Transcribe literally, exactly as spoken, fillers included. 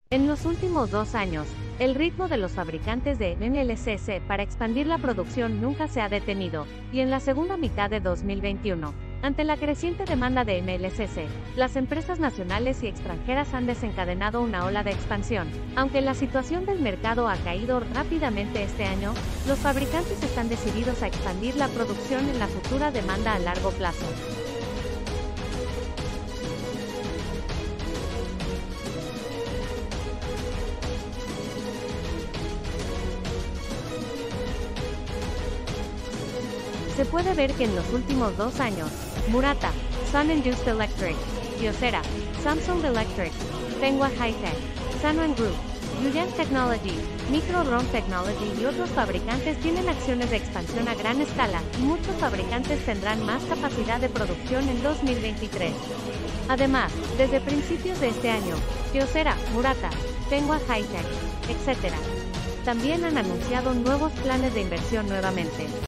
En los últimos dos años, el ritmo de los fabricantes de M L C C para expandir la producción nunca se ha detenido, y en la segunda mitad de dos mil veintiuno, ante la creciente demanda de M L C C, las empresas nacionales y extranjeras han desencadenado una ola de expansión. Aunque la situación del mercado ha caído rápidamente este año, los fabricantes están decididos a expandir la producción en la futura demanda a largo plazo. Se puede ver que en los últimos dos años, Murata, Sun Induced Electric, Kyocera, Samsung Electric, Fenghua High-Tech, Sanwan Group, Yuyang Technology, Micro-Rom Technology y otros fabricantes tienen acciones de expansión a gran escala, y muchos fabricantes tendrán más capacidad de producción en dos mil veintitrés. Además, desde principios de este año, Kyocera, Murata, Fenghua High-Tech, etcétera, también han anunciado nuevos planes de inversión nuevamente.